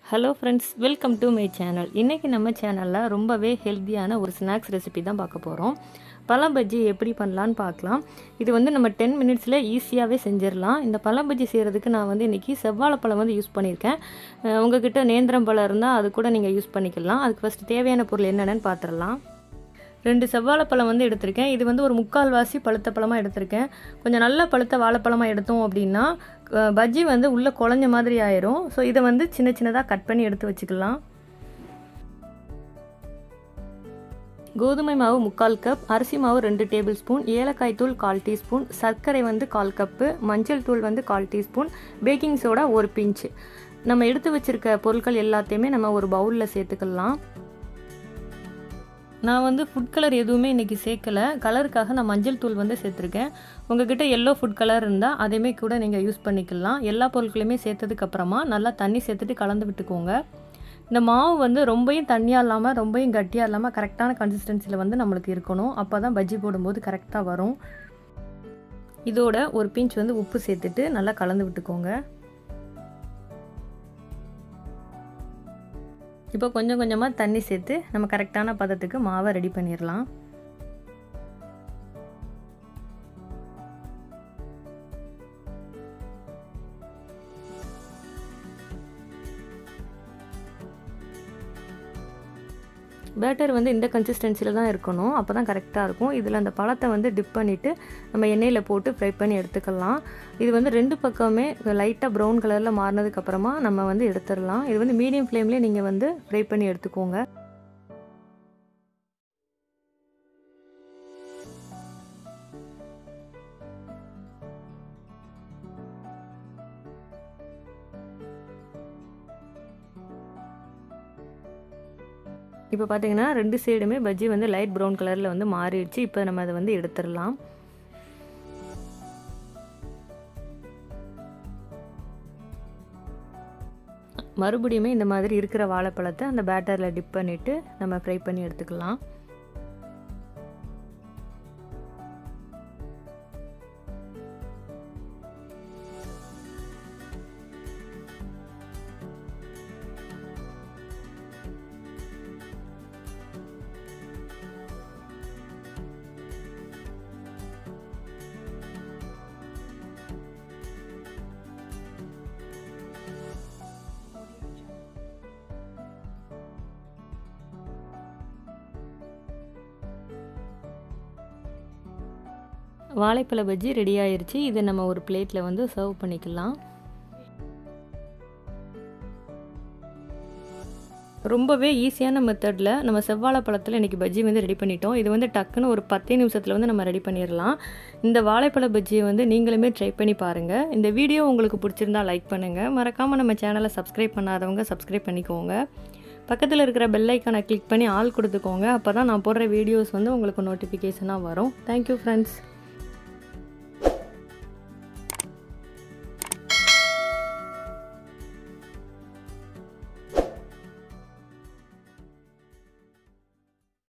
Hello friends, welcome to my channel. இன்றைக்கி நம்ம சேனலில் ரொம்பவே ஹெல்த்தியான ஒரு ஸ்நாக்ஸ் ரெசிபி தான் பார்க்க போகிறோம். பழம் பஜ்ஜி எப்படி பண்ணலான்னு பார்க்கலாம். இது வந்து நம்ம 10 மினிட்ஸில் ஈஸியாகவே செஞ்சிடலாம். இந்த பழம் பஜ்ஜி செய்கிறதுக்கு நான் வந்து இன்றைக்கி செவ்வாழைப்பழம் வந்து யூஸ் பண்ணியிருக்கேன். உங்கள்கிட்ட நேந்திரம் பழம் இருந்தால் அது கூட நீங்கள் யூஸ் பண்ணிக்கலாம். அதுக்கு ஃபஸ்ட்டு தேவையான பொருள் என்னென்னு பார்த்துடலாம். 2 செவ்வாழைப்பழம் வந்து எடுத்திருக்கேன். இது வந்து ஒரு 3/4 வாசி பழுத்த பழமாக எடுத்திருக்கேன். கொஞ்சம் நல்ல பழுத்த வாழைப்பழமாக எடுத்தோம் அப்படின்னா பஜ்ஜி வந்து உள்ளே குழஞ்ச மாதிரி ஆயிரும். ஸோ இதை வந்து சின்ன சின்னதாக கட் பண்ணி எடுத்து வச்சுக்கலாம். கோதுமை மாவு 3/4 கப், அரிசி மாவு 2 டேபிள் ஸ்பூன், ஏலக்காய் தூள் 1/4 டீஸ்பூன், சர்க்கரை வந்து 1/4 கப்பு, மஞ்சள் தூள் வந்து 1/4 டீஸ்பூன், பேக்கிங் சோடா 1 பிஞ்ச். நம்ம எடுத்து வச்சுருக்க பொருட்கள் எல்லாத்தையுமே நம்ம ஒரு பவுலில் சேர்த்துக்கலாம். நான் வந்து ஃபுட் கலர் எதுவுமே இன்றைக்கி சேர்க்கலை. கலருக்காக நான் மஞ்சள் தூள் வந்து சேர்த்துருக்கேன். உங்கள்கிட்ட எல்லோ ஃபுட் கலர் இருந்தால் அதையுமே கூட நீங்கள் யூஸ் பண்ணிக்கலாம். எல்லா பொருட்களையுமே சேர்த்ததுக்கப்புறமா நல்லா தண்ணி சேர்த்துட்டு கலந்து விட்டுக்கோங்க. இந்த மாவு வந்து ரொம்பவும் தண்ணியாக இல்லாமல் ரொம்பவும் கட்டியாக இல்லாமல் கரெக்டான கன்சிஸ்டன்சியில் வந்து நம்மளுக்கு இருக்கணும். அப்போ தான் பஜ்ஜி போடும்போது கரெக்டாக வரும். இதோட ஒரு பிஞ்ச் வந்து உப்பு சேர்த்துட்டு நல்லா கலந்து விட்டுக்கோங்க. இப்போ கொஞ்சம் கொஞ்சமாக தண்ணி சேர்த்து நம்ம கரெக்டான பதத்துக்கு மாவை ரெடி பண்ணிடலாம். பேட்டர் வந்து இந்த கன்சிஸ்டன்சியில் தான் இருக்கணும். அப்போ தான் கரெக்டாக இருக்கும். இதில் அந்த பழத்தை வந்து டிப் பண்ணிவிட்டு நம்ம எண்ணெயில் போட்டு ஃப்ரை பண்ணி எடுத்துக்கலாம். இது வந்து 2 பக்கமே லைட்டாக ப்ரௌன் கலரில் மாறினதுக்கப்புறமா நம்ம வந்து எடுத்துடலாம். இது வந்து மீடியம் ஃப்ளேம்லேயே நீங்கள் வந்து ஃப்ரை பண்ணி எடுத்துக்கோங்க. இப்போ பார்த்தீங்கன்னா 2 சைடுமே பஜ்ஜி வந்து லைட் ப்ரௌன் கலரில் வந்து மாறிடுச்சு. இப்போ நம்ம அதை வந்து எடுத்துடலாம். மறுபடியுமே இந்த மாதிரி இருக்கிற வாழைப்பழத்தை அந்த பேட்டரில் டிப் பண்ணிவிட்டு நம்ம ஃப்ரை பண்ணி எடுத்துக்கலாம். வாழைப்பழ பஜ்ஜி ரெடி ஆயிருச்சு. இதை நம்ம ஒரு பிளேட்டில் வந்து சர்வ் பண்ணிக்கலாம். ரொம்பவே ஈஸியான மெத்தடில் நம்ம செவ்வாழைப்பழத்தில் இன்றைக்கி பஜ்ஜி வந்து ரெடி பண்ணிட்டோம். இது வந்து டக்குன்னு ஒரு 10 நிமிஷத்தில் வந்து நம்ம ரெடி பண்ணிடலாம். இந்த வாழைப்பழ பஜ்ஜியை வந்து நீங்களுமே ட்ரை பண்ணி பாருங்கள். இந்த வீடியோ உங்களுக்கு பிடிச்சிருந்தா லைக் பண்ணுங்கள். மறக்காமல் நம்ம சேனலை சப்ஸ்கிரைப் பண்ணாதவங்க சப்ஸ்கிரைப் பண்ணிக்கோங்க. பக்கத்தில் இருக்கிற பெல் ஐக்கானை கிளிக் பண்ணி ஆல் கொடுத்துக்கோங்க. அப்போ தான் நான் போடுற வீடியோஸ் வந்து உங்களுக்கு நோட்டிஃபிகேஷனாக வரும். Thank you friends.